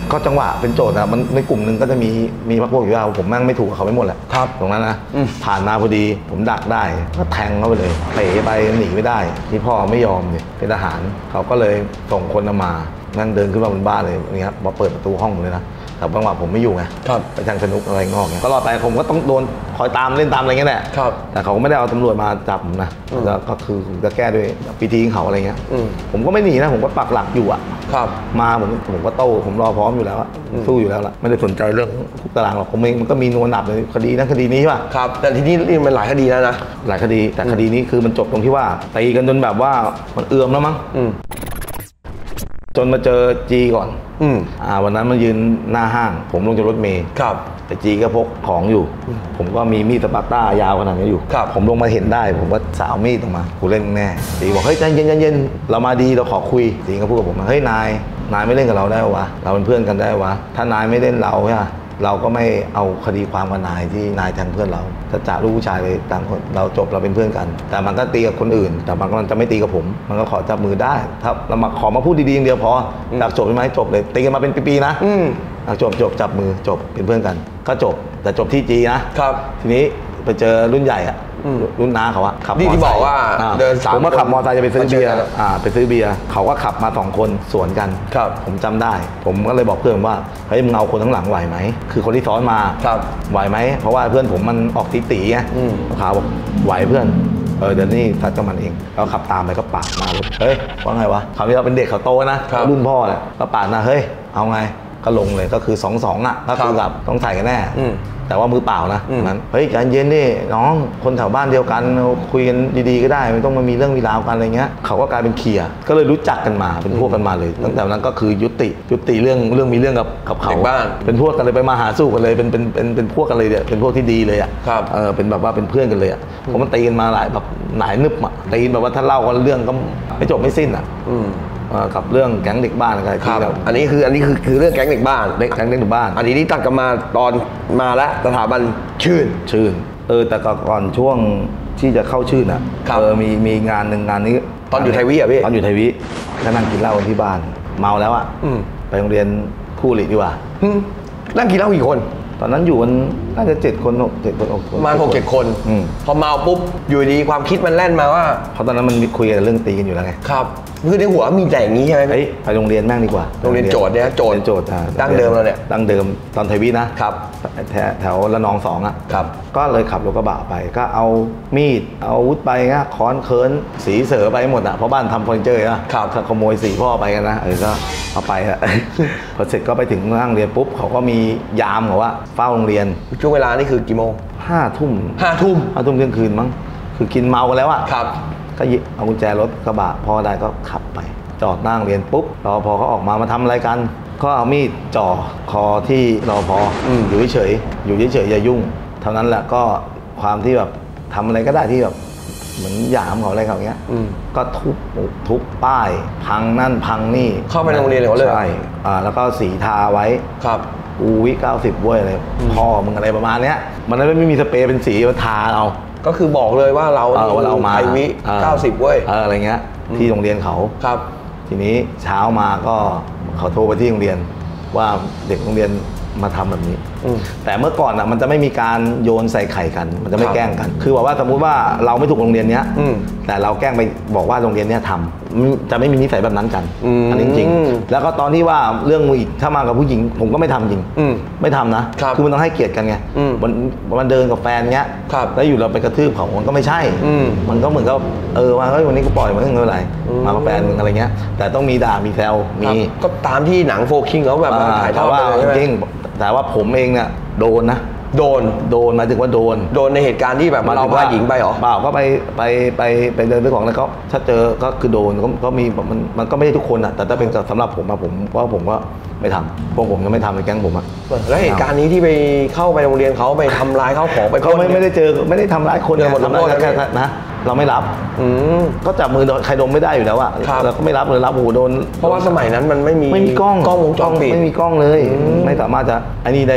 Speaker 1: ก็จังหวะเป็นโจทย์นะมันในกลุ่มหนึ่งก็จะมีพรรคพวกอยู่แล้วผมแม่งไม่ถูกกับเขาไม่หมดแหละครับตรงนั้นนะผ่านมาพอดีผมดักได้ก็แทงเขาไปเลยเตะไปหนีไม่ได้ที่พ่อไม่ยอมเนี่ยเป็นทหารเขาก็เลยส่งคนมานั่งเดินขึ้นมาบนบ้านเลยนี่ครับมาเปิดประตูห้องผมเลยนะแต่จังหวะผมไม่อยู่ไงไปทางสนุกอะไรงอกเนี่ยก็รอดไปผมก็ต้องโดนคอยตามเล่นตามอะไรเงี้ยแหละแต่เขาไม่ได้เอาตำรวจมาจับผมนะแล้วก็คือจะแก้ด้วยพิธีของเขาอะไรเงี้ยผมก็ไม่หนีนะผมก็ปักหลักอยู่อ่ะมาผมก็โต้ผมรอพร้อมอยู่แล้วสู้อยู่แล้วล่ะไม่ได้สนใจเรื่องคุกตารางหรอกผมเองมันก็มีนวลหนับเลยคดีนั้นคดีนี้ใช่ป่ะ
Speaker 2: ครับแต่ทีนี้มันหลายคดีแล้วนะ
Speaker 1: หลายคดีแต่คดีนี้คือมันจบตรงที่ว่าตีกันจนแบบว่ามันเอื่อมแล้วมั้งจนมาเจอจีก่อนวันนั้นมันยืนหน้าห้างผมลงจากรถเมล์แต่จีก็พกของอยู่ผมก็มีมีดสปาร์ต้ายาวขนาดนี้อยู่ผมลงมาเห็นได้ผมก็สาวมีดออกมากูเล่นแน่จีบอกเฮ้ยใจเย็นเรามาดีเราขอคุยจีก็พูดกับผมเฮ้ยนายไม่เล่นกับเราได้วะเราเป็นเพื่อนกันได้วะถ้านายไม่เล่นเราใช่ไหมเราก็ไม่เอาคดีความกับนายที่นายแทงเพื่อนเราถ้าจ่าลูกผู้ชายเลยต่างคนเราจบเราเป็นเพื่อนกันแต่มันก็ตีกับคนอื่นแต่มันจะไม่ตีกับผมมันก็ขอจับมือได้ถ้าเราขอมาพูดดีๆอย่างเดียวพออยากจบใช่ไหมจบเลยตีกันมาเป็นปีๆนะจบจับมือจบเป็นเพื่อนกันก็จบแต่จบที่จีนะครับทีนี้ไปเจอรุ่นใหญ่อะรุ่นน้าเขาอะขับมอเตอร์ไซค์ที่
Speaker 2: บอกว่าเดิน
Speaker 1: ผมก็ขับมอเตอร์ไซค์จะไปซื้อเบียร์ไปซื้อเบียร์เขาก็ขับมา2คนสวนกันผมจำได้ผมก็เลยบอกเพื่อนว่าเฮ้ยมึงเอาคนข้างหลังไหวไหมคือคนที่ซ้อนมาไหวไหมเพราะว่าเพื่อนผมมันออกตีไงเขาบอกไหวเพื่อนเดี๋ยวนี้ทัดกับมันเองเราขับตามไปก็ปาดมาเลยเฮ้ยว่าไงวะเขาที่เราเป็นเด็กเขาโตนะรุ่นพ่อแหละก็ปาดมาเฮ้ยเอาไงก็ลงเลยก็คือ2-2อ่ะก็คือแบบต้องใส่กันแน่แต่ว่ามือเปล่านะนั้นเฮ้ยใจเย็นดิน้องคนแถวบ้านเดียวกันคุยกันดีๆก็ได้ไม่ต้องมามีเรื่องมีราวกันอะไรเงี้ยเขาก็กลายเป็นเคลียร์ก็เลยรู้จักกันมาเป็นพวกกันมาเลยตั้งแต่นั้นก็คือยุติเรื่องมีเรื่องกับเขาเป็นพวกกันเลยไปมาหาสู้กันเลยเป็นพวกกันเลยเนี่ยเป็นพวกที่ดีเลยอ่ะเป็นแบบว่าเป็นเพื่อนกันเลยอ่ะผมมันตีกันมาหลายแบบหลายนึบอ่ะตีแบบว่าถ้าเล่ากันเรื่องก็ไม่จบไม่สิ้นอ่ะกับเรื่องแก๊งเด็กบ้านอะไรที่แบบ
Speaker 2: อันนี้คือเรื่องแก๊งเด็กบ้าน
Speaker 1: แก๊งเด็กบ้าน
Speaker 2: อันนี้ตัดกันมาตอนมาแล้วสถาบันชื่น
Speaker 1: แต่ก่อนช่วงที่จะเข้าชื่นอ่ะมีงานหนึ่งงานนี้
Speaker 2: ตอนอยู่ไทยวิอ่ะพี่
Speaker 1: ตอนอยู่ไทยวิก็นั่งกินเหล้ากันที่บ้านเมาแล้วอ่ะไปโรงเรียนคู่หลีดีกว่า
Speaker 2: นั่งกินเหล้ากี่คน
Speaker 1: ตอนนั้นอยู่กันน่าจะ7 คน
Speaker 2: ประมาณ6-7 คนพอเมาปุ๊บอยู่ดีความคิดมันแล่นมาว่า
Speaker 1: เพราะตอนนั้นมันคุยกันเรื่องตีกันอยู่แล้วไง
Speaker 2: ครับคือในหัวมีแต่อย่างนี้ใช่ไหม
Speaker 1: ไปโรงเรียนแม่งดีกว่า
Speaker 2: โรงเรียนโจทย์เนี่ยโจทย์ดั้งเดิมเราเนี่ย
Speaker 1: ดั้งเดิมตอนไทยวินะครับแถวละนอง2อ่ะครับก็เลยขับรถกระบะไปก็เอามีดเอาอาวุธไปนะค้อนเคิร์นสีเสือไปหมดอ่ะเพราะบ้านทำเฟอร์นิเจอร์นะครับขโมยสีพ่อไปกันนะก็เอาไปอ่ะพอเสร็จก็ไปถึงห้องเรียนปุ๊บเขาก็มียามเขาว่าเฝ้าโรงเรียน
Speaker 2: ช่วงเวลานี่คือกี่โมง
Speaker 1: 5 ทุ่ม
Speaker 2: เที่
Speaker 1: ยงคืนมั้งคือกินเมากันแล้วอ่ะ
Speaker 2: ครับ
Speaker 1: ก็เอากุญแจรถกระบะพอได้ก็ขับไปจอดนั่งเรียนปุ๊บรอพอเขาออกมาทำอะไรกันก็เอามีดจ่อคอที่รอพออยู่เฉยอย่ายุ่งเท่านั้นแหละก็ความที่แบบทำอะไรก็ได้ที่แบบเหมือนหยามเขาอะไรเขาเงี้ยก็ทุบป้ายพังนั่นพังนี่
Speaker 2: เข้าไปโรงเรียนเลย
Speaker 1: ใช่แล้วก็สีทาไว้
Speaker 2: ครับ
Speaker 1: วิ90เว้ยอะไรพ่อมึงอะไรประมาณเนี้ยมันไม่มีสเปรย์เป็นสีมาทาเอา
Speaker 2: ก็คือบอกเลยว่าเรา
Speaker 1: มา
Speaker 2: ไทยวิ90เว้ย
Speaker 1: อะไรเงี้ยที่โรงเรียนเขา
Speaker 2: ครับ
Speaker 1: ทีนี้เช้ามาก็เขาโทรไปที่โรงเรียนว่าเด็กโรงเรียนมาทำแบบนี้แต่เมื่อก่อนอ่ะมันจะไม่มีการโยนใส่ไข่กันมันจะไม่แกล้งกันคือบอกว่าสมมุติว่าเราไม่ถูกโรงเรียนเนี้ยแต่เราแกล้งไปบอกว่าโรงเรียนเนี้ยทำจะไม่มีนิสัยแบบนั้นกันอันนี้จริงแล้วก็ตอนที่ว่าเรื่องอีกถ้ามากับผู้หญิงผมก็ไม่ทำจริงไม่ทำนะคือมันต้องให้เกียรติกันไงมันเดินกับแฟนเงี้ยแล้วอยู่เราไปกระทืบเขามันก็ไม่ใช่มันก็เหมือนกับว่าเฮ้ยวันนี้กูปล่อยมันไม่เป็นไรมากับแฟนอะไรเงี้ยแต่ต้องมีด่ามีแซวมี
Speaker 2: ก็ตามที่หนังโฟคิงเขาแบบถ่ายทอดไปเลย
Speaker 1: จริงแต่ว่าผมเองเนี่ยโดนนะโดนหมายถึงว่าโดน
Speaker 2: ในเหตุการณ์ที่แบบเราพาหญิงไปหรอ
Speaker 1: เปล่าก็ไปเดินซื้อของแล้วก็ถ้าเจอก็คือโดนก็มีมันก็ไม่ใช่ทุกคนอ่ะแต่ถ้าเป็นสำหรับผมผมก็ไม่ทำพวกผมจะไม่ทำในแก๊งผมอ่ะ
Speaker 2: แล้วเหตุการณ์นี้ที่ไปเข้าไปโรงเรียนเขาไปทำร้ายเขาของไป
Speaker 1: เขาไม่ได้เจอไม่ได้ทำร้ายคน
Speaker 2: หมดทั้งหมด
Speaker 1: นะเราไม่รับก็จับมือใครดมไม่ได้อยู่แล้วอะเราก็ไม่รับเลยรับโอ้โหโดน
Speaker 2: เพราะว่าสมัยนั้นมันไม่มี
Speaker 1: กล้อง
Speaker 2: วงจรปิด
Speaker 1: ไม่มีกล้องเลยไม่สามารถจะไอ้นี่ได้เลย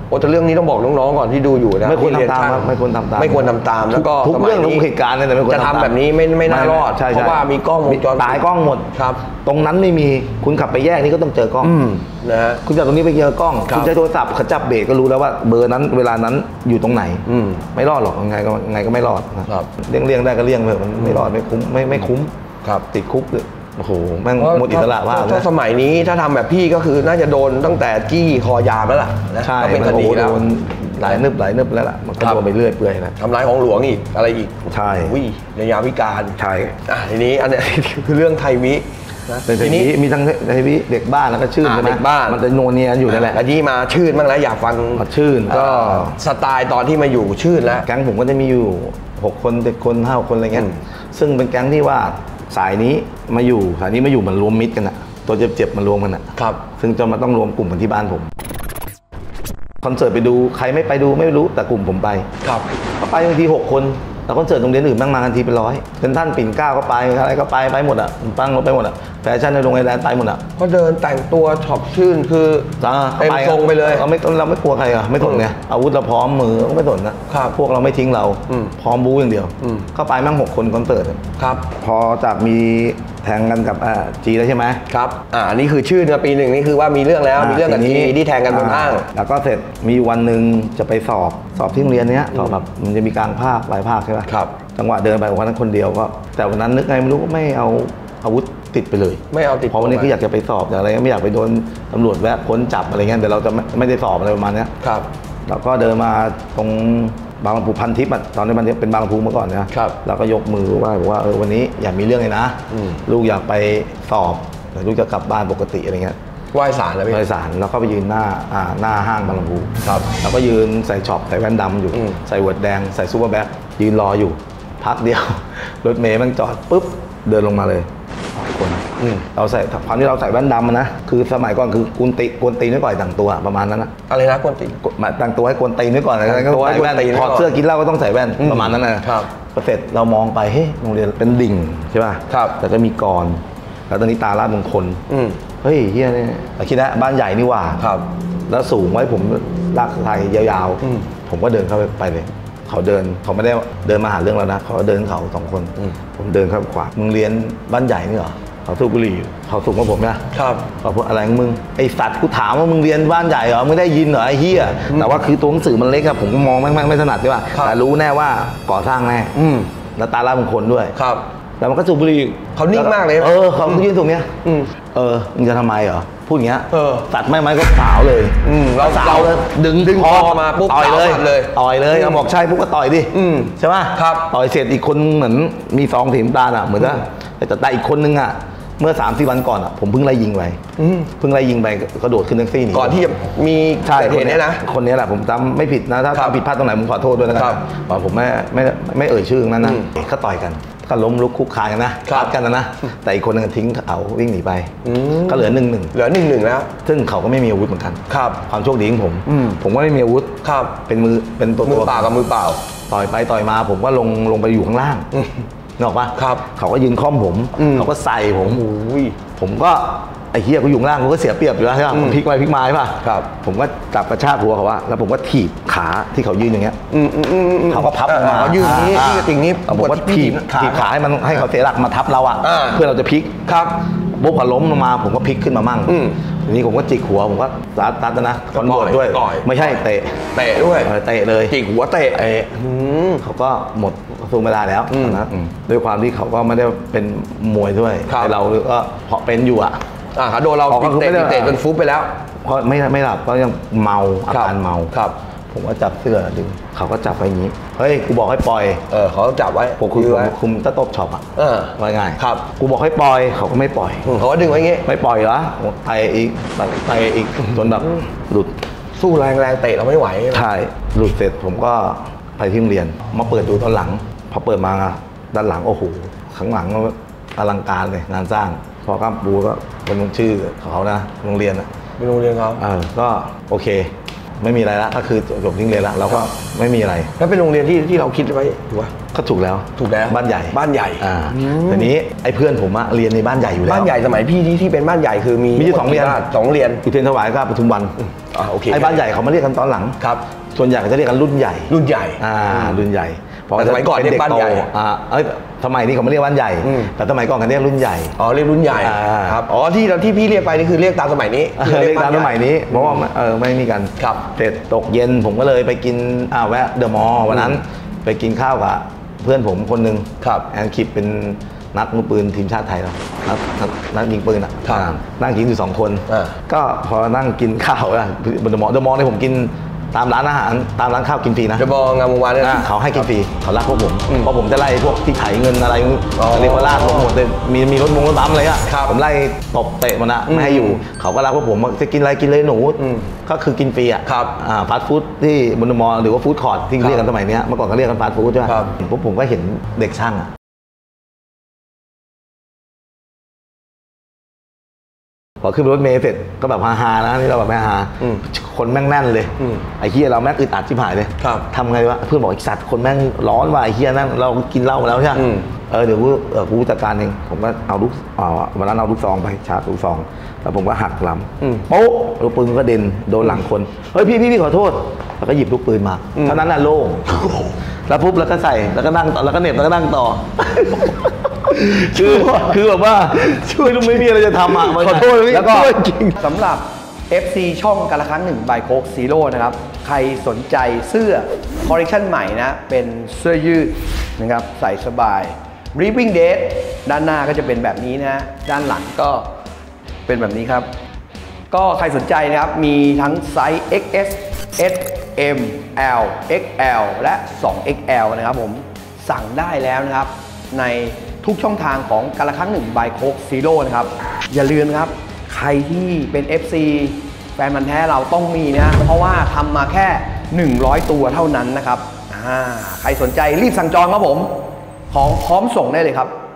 Speaker 2: โอ้แต่เรื่องนี้ต้องบอกน้องๆก่อนที่ดูอยู่นะ
Speaker 1: ไม่ควรทำตามครับไม่ควรทำตาม
Speaker 2: ไม่ควรทำตามแล้วก็
Speaker 1: ทุกเรื่องทุกเหตุการณ์เนี่ยไม่ควร
Speaker 2: จะทำแบบนี้ไม่น่ารอดเพราะว่ามีกล้องวงจรปิด
Speaker 1: ตายกล้องหมด
Speaker 2: ครับ
Speaker 1: ตรงนั้นไม่มีคุณขับไปแยกนี่ก็ต้องเจอกล้อง
Speaker 2: นะฮะ
Speaker 1: คุณจากตรงนี้ไปเจอกล้อง
Speaker 2: ครับ
Speaker 1: คุณใช้โทรศัพท์เขาจับเบรกก็รู้แล้วว่าเบอร์นั้นเวลานั้นอยู่ตรงไหน ไม่รอดหรอกยังไงก็ไม่รอดนะครับ เลี่ยงได้ก็เลี่ยงเถอะมันไม่รอดไม่คุ้มไม่คุ้ม
Speaker 2: ครับ
Speaker 1: ติดคุกเลยโอ้โหแม่งหมดอิสระว่า
Speaker 2: ถ้าสมัยนี้ถ้าทำแบบพี่ก็คือน่าจะโดนตั้งแต่จี้คอยามแล้วล่ะนะ
Speaker 1: ใช่
Speaker 2: ก็เป็นคดี
Speaker 1: โด
Speaker 2: แล้ว
Speaker 1: นหลายนึบแล้วล่ะมันก็
Speaker 2: ครับ
Speaker 1: โดนไปเรื่อยเปื่อยนะ
Speaker 2: ทำร้ายของหลวงอีกอะไรอีก
Speaker 1: ใช่
Speaker 2: วิยามวิการ
Speaker 1: ใช่
Speaker 2: ทีนี้อันเนี้ย คือเรื่องไทยวินะ
Speaker 1: แต่ทีนี้มีทั้งไอ้เด็กบ้านแล้วก็ชื่นใช่ไหม
Speaker 2: เด็กบ้าน
Speaker 1: มันจะโนเนียอยู่นั่นแหละ
Speaker 2: อันนี้มาชื่นบ้างแล้วอยากฟัง
Speaker 1: ชื่นก็
Speaker 2: สไตล์ตอนที่มาอยู่ชื่นแล้ว
Speaker 1: แก๊งผมก็จะมีอยู่6 คน7 คน5 คนอะไรเงี้ยซึ่งเป็นแก๊งที่ว่าสายนี้มาอยู่สายนี้มาอยู่มันรวมมิตรกันอะตัวเจ็บๆมันรวมกันอะ
Speaker 2: ครับ
Speaker 1: ซึ่งจะมาต้องรวมกลุ่มกันที่บ้านผมคอนเสิร์ตไปดูใครไม่ไปดูไม่รู้แต่กลุ่มผมไป
Speaker 2: ครับ
Speaker 1: ก็ไปบางที6 คนแต่คอนเสิร์ตโรงเรียนอื่นบ้างมากันทีเป็นร้อยเป็นท่านปิ่นเกล้าก็ไปอะไรก็ไปหมดอ่ะตั้งรถไปหมดอ่ะแฟชั่นในโรงเรียนไปหมดอ่ะ
Speaker 2: ก็เดินแต่งตัวช็อปชื่นคือเต็มทรงไปเลย
Speaker 1: เราไม่กลัวใครอ่ะไม่สนไงอาวุธเราพร้อมมือก็ไม่สนนะครับ พวกเราไม่ทิ้งเราพร้อมบู๊อย่างเดียวเข้าไปมั่ง6 คนคอนเสิร์ต
Speaker 2: ครับ
Speaker 1: พอจากมีแทงกันกับจีแล้วใช่ไหม
Speaker 2: ครับอันนี้คือชื่นนะปีหนึ่งนี่คือว่ามีเรื่องแล้วมีเรื่องกับจีที่แทงกันบนห้าง
Speaker 1: แล้วก็เสร็จมีวันหนึ่งจะไปสอบที่โรงเรียนเนี้ยสอบแบบมันจะมีกลางภาคหลายภาคใช่ไหม
Speaker 2: ครับ
Speaker 1: จังหวะเดินไปวันนั้นคนเดียวก็แต่วันนั้นนึกไงไม่รู้ก็ไม่เอาอาวุธติดไปเลย
Speaker 2: ไม่เอาติด
Speaker 1: เพราะวันนี้ก็อยากจะไปสอบอยากอะไรไม่อยากไปโดนตำรวจแวะค้นจับอะไรเงี้ยแต่เราจะไม่ได้สอบอะไรประมาณเนี้ย
Speaker 2: ครับ
Speaker 1: เราก็เดินมาตรงบางลำพูพันทิพย์ตอนนี้มันเป็นบางลำพูเมื่อก่อนนะครับเราก็ยกมือไหว้บอกว่าวันนี้อย่ามีเรื่องเลยนะลูกอยากไปสอบแต่ลูกจะกลับบ้านปกติอะไรเงี้ย
Speaker 2: ไหว้ศาลแล้วพี่
Speaker 1: ไหว้ศาลแล้วก็ไปยืนหน้าห้างบางลำพู
Speaker 2: ครับ
Speaker 1: แล้วก็ยืนใส่ช็อปใส่แว่นดำอยู่ใส่หัวแดงใส่ซูเปอร์แบ็คยืนรออยู่พักเดียว รถเมย์มันจอดปุ๊บเดินลงมาเลยคนเราใส่ความที่เราใส่แว่นดำนะคือสมัยก่อนคือกวนตีนไว้ก่อนแต่งตัวประมาณนั้นนะ
Speaker 2: อะไรนะกวนตีน
Speaker 1: มาแต่งตัวให้กวนตีนไว้ก่อนอะไรก็ใส่แว่นถอดเสื้อกินเหล้าก็ต้องใส่แว่นประมาณนั้นนะครับ พอเสร็จเรามองไปเฮ้ยโรงเรียนเป็นดิ่งใช่ป่ะ
Speaker 2: ครับ
Speaker 1: แต่ก็มีกรแล้วตอนนี้ตาลาดมงคลเฮ้ยเฮียเนี่ยคิดนะบ้านใหญ่นี่หว่า
Speaker 2: ครับ
Speaker 1: แล้วสูงไว้ผมลากไทยยาวๆผมก็เดินเข้าไปเลยเขาเดินเขาไม่ได้เดินมาหาเรื่องเรานะเขาเดินเขา2 คนผมเดินเข้าขวามึงเรียนบ้านใหญ่นี่เหรอเขาสูบบุหรี่เขาสูงกว่าผมนะครับ เขาพูดอะไรของมึงไอสัตว์กูถามว่ามึงเรียนบ้านใหญ่เหรอมึงได้ยินเหรอไอ้เหี้ยแต่ว่าคือตัวหนังสือมันเล็กอะผมก็มองไม่ถนัดใช่ป่ะแต่รู้แน่ว่าก่อสร้างแน่แล้วตาลาดมงคลด้วย
Speaker 2: ครับ
Speaker 1: แล้วมันก็สูบบุหรี่
Speaker 2: เขานิ่งมากเลย
Speaker 1: เขายืนตรงเนี้ยมึงจะทำไมเหรอพูดอย่างเงี้ย ตัดไม้ก็สาวเลย
Speaker 2: เรา
Speaker 1: เลยดึง
Speaker 2: คอมาปุ๊บ
Speaker 1: ต่อยเลย
Speaker 2: สาวเลย
Speaker 1: ต่อยเลยเอาบอกใช่ปุ๊บก็ต่อยดิใช่ป่ะ
Speaker 2: ครับ
Speaker 1: ต่อยเสร็จอีกคนเหมือนมีซองสีน้ำตาลอ่ะเหมือนกับแต่อีกคนนึงอ่ะเมื่อ3-4 วันก่อนอ่ะผมเพิ่งไล่ยิงไปเพิ่งไล่ยิงไปกระโดดขึ้นแท็กซี่หนี
Speaker 2: ก่อนที่จะมี
Speaker 1: ใช่
Speaker 2: เห็นเนี่ยนะ
Speaker 1: คนนี้แหละผมจำไม่ผิดนะถ้า
Speaker 2: ครับ
Speaker 1: ทำผิดพลาดตรงไหนผมขอโทษด้วยนะครับว่าผมไม่เอ่ยชื่อนั้นนะเขาต่อยกันก็ล้มลุกคุกคานกันนะคัดกันนะแต่อีกคนนึงทิ้งเขาวิ่งหนีไปก็เหลือ1-1
Speaker 2: เหลือ1-1แล้ว
Speaker 1: ซึ่งเขาก็ไม่มีอาวุธเหมือนกัน
Speaker 2: ครับ
Speaker 1: ความโชคดีของผมก็ไม่มีอาวุธ
Speaker 2: ครับ
Speaker 1: เป็นตัว
Speaker 2: มือเปล่ากับมือเปล่า
Speaker 1: ต่อยไปต่อยมาผมก็ลงไปอยู่ข้างล่างนึกออกปะ
Speaker 2: ครับ
Speaker 1: เขาก็ยืนค้อมผมเขาก็ใส่ผมก็ไอ้เฮียกูอยู่ข้างล่างกูก็เสียเปรียบอยู่แล้วใช่ป่ะผมพลิกไปพลิกมาใช่ป่ะ
Speaker 2: ครับ
Speaker 1: ผมก็จับกระชากหัวเขาว่าแล้วผมก็ถีบขาที่เขายืนอย่างเงี้ยเขาก็พับลงมา
Speaker 2: เขายืนอย่างนี้ที่กระติ่งนี้
Speaker 1: ผมก็ถีบขาให้เขาเสียหลักมาทับเราอ่ะเพื่อเราจะพลิก
Speaker 2: ครับ
Speaker 1: ปุ๊บพอล้มลงมาผมก็พลิกขึ้นมามั่งทีนี้ผมก็จิกหัวผมก็ตัดนะคอนโดดด้วย
Speaker 2: ต่อย
Speaker 1: ไม่ใช่เตะ
Speaker 2: ด้วย
Speaker 1: เตะเลย
Speaker 2: จิกหัวเตะ
Speaker 1: เขาก็หมดสู้ไม่ได้แล้วนะด้วยความที่เขาก็ไม่ได้เป็นมวยด้วย
Speaker 2: ครับ
Speaker 1: แต่เราก็เพราะเป็นอยู่อ่ะ
Speaker 2: เขาโดนเรา
Speaker 1: อ๋อก็คือไม่ได้
Speaker 2: เตะจนฟุบไปแล้ว
Speaker 1: เพราะไม่หลับก็ยังเมาอาการเมา
Speaker 2: ครับ
Speaker 1: ผมก็จับเสื้อดึงเขาก็จับไปอย่างนี้เฮ้ยกูบอกให้ปล่อย
Speaker 2: เขาจับไว้
Speaker 1: ผมคือคุมตะตบช็อปอ่ะว่าง่าย
Speaker 2: ครับ
Speaker 1: กูบอกให้ปล่อยเขาก็ไม่ปล่อย
Speaker 2: เขาก็ดึงไว้อย่างงี้
Speaker 1: ไม่ปล่อยเหรอเตะอีกจนแบบหลุด
Speaker 2: สู้แรงเตะเราไม่ไหว
Speaker 1: ใช่หลุดเสร็จผมก็ไปที่โรงเรียนมาเปิดดูตอนหลังพอเปิดมาด้านหลังโอ้โหข้างหลังอลังการเลยงานสร้างพอกล้ามปูก็เป็นชื่อของเขานะโรงเรียนอะ
Speaker 2: เป็นโรงเรียนเขา
Speaker 1: ก็โอเคไม่มีอะไรละก็คือจบทิ้งเรียนละเราก็ไม่มีอะไร
Speaker 2: แล้วเป็นโรงเรียนที่เราคิดไว้ถูกป่ะ
Speaker 1: ก็ถูกแล้ว
Speaker 2: ถูกแล้ว
Speaker 1: บ้านใหญ่
Speaker 2: บ้านใหญ่
Speaker 1: แต่นี้ไอ้เพื่อนผมเรียนในบ้านใหญ่อยู่แล้ว
Speaker 2: บ้านใหญ่สมัยพี่ที่เป็นบ้านใหญ่คือมี
Speaker 1: อยู่2 เรียนอุเทรนถวายก็ปทุมวัน
Speaker 2: โอเค
Speaker 1: ไอ้บ้านใหญ่เขามาเรียกกันตอนหลัง
Speaker 2: ครับ
Speaker 1: ส่วนใหญ่ก็จะเรียกกันรุ่นใหญ่
Speaker 2: รุ่นใหญ่
Speaker 1: แต่สมัยก่อนเรียกบ้านใหญ่สมัยนี้เขาไม่เรียกบ้านใหญ่แต่สมัยก่อนกันเรียกรุ่นใหญ่
Speaker 2: เรียกรุ่นใหญ่ครับที่พี่เรียกไปนี่คือเรียกตามสมัยนี้
Speaker 1: เรียกตามสมัยนี้เพราะว่าไม่มีกัน
Speaker 2: ครับ
Speaker 1: เสร็จตกเย็นผมก็เลยไปกินแวะเดอะมอลล์วันนั้นไปกินข้าวกับเพื่อนผมคนหนึ่งแอนคิปเป็นนักมือปืนทีมชาติไทยแล้วนักยิงปืนนั่งกินอยู่2 คนก็พอนั่งกินข้าวบนเดอะมอลล์เนี่ยผมกินตามร้านอาหารตามร้านข้าวกินฟรีนะ
Speaker 2: จะบอกงามวงวานเนี่ย
Speaker 1: เขาให้กินฟรีเขารักพวกผมเพราะผมจะไล่พวกที่ไถเงินอะไรเรียกว่าลาดลงหมดเลยมีรถบัมอะไรอ่ะผมไล่ตบเตะมันไม่ให้อยู่เขาก็รักพวกผมจะกินอะไรกินเลยหนูก็คือกินฟรีอ่ะฟาสต์ฟู้ดที่บนเดอะมอลล์หรือว่าฟู้ดคอร์ทที่เรียกกันสมัยนี้เมื่อก่อนก็เรียกกันฟาสต์ฟู้ดใช่ไหมพวกผมก็เห็นเด็กช่างพอขึ้นรถเมล์เสร็จก็แบบฮาๆนะที่เราแบบฮาคนแม่งแน่นเลยไอ้เฮียเราแม่งอึดอัดชิบหายเลยทำไงวะเพื่อนบอกไอ้สัตว์คนแม่งร้อนว่ะไอ้เฮียนั่นเรากินเหล้ามาแล้วใช่ไหมเดี๋ยวกูจัดการเองผมก็เอาวันนั้นเอาลูกซองไปชาร์จลูกซองแล้วผมก็หักลำโป๊ะลูกปืนก็เด่นโดนหลังคนเฮ้ยพี่ขอโทษแล้วก็หยิบลูกปืนมาเท่านั้นน่ะโล่งแล้วปุ๊บแล้วก็ใส่แล้วก็นั่งต่อแล้วก็เหน็บแล้วก็นั่งต่อคือแบบว่าช่วยลุงไม่มีอะไรจะทำขอโทษ
Speaker 2: แล้วก็สำหรับ FC ช่องกันละครั้งหนึ่งบายโคกซีโร่นะครับใครสนใจเสื้อคอลเลคชันใหม่นะเป็นเสื้อยืดนะครับใส่สบาย Ripping Date ด้านหน้าก็จะเป็นแบบนี้นะด้านหลังก็เป็นแบบนี้ครับก็ใครสนใจนะครับมีทั้งไซส์ XS S M L XL และ 2XL นะครับผมสั่งได้แล้วนะครับในทุกช่องทางของกันละครั้งหนึ่งบายโคกซีโร่นะครับอย่าลืมนะครับใครที่เป็น FC แฟนมันแท้เราต้องมีนะเพราะว่าทำมาแค่100 ตัวเท่านั้นนะครับใครสนใจรีบสั่งจองครับผมของพร้อมส่งได้เลยครับ